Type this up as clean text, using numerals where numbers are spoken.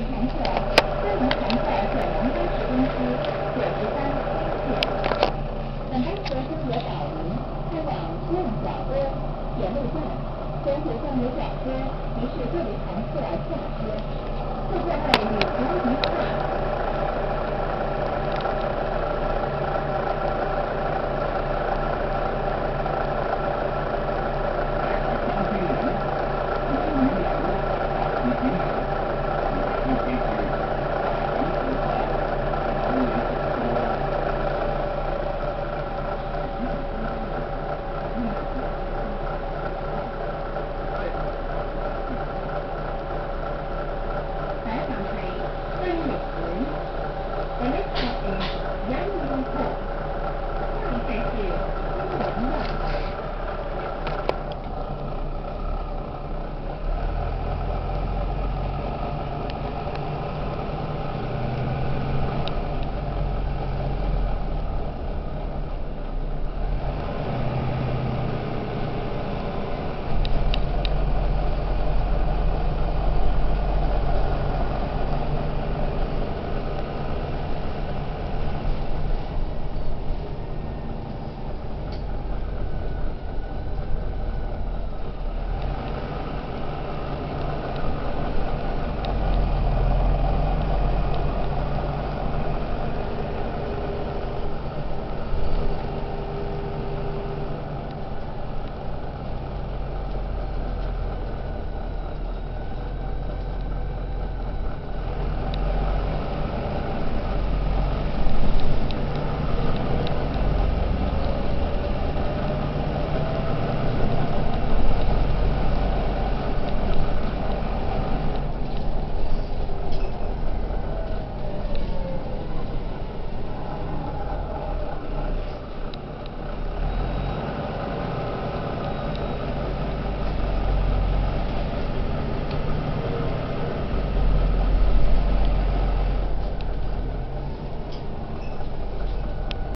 乘客，车门停在九龙巴士公司93线。本班车将由宝林开往旺角沟铁路站，随后将有转车，于是各位乘客下车。祝各位旅途愉快。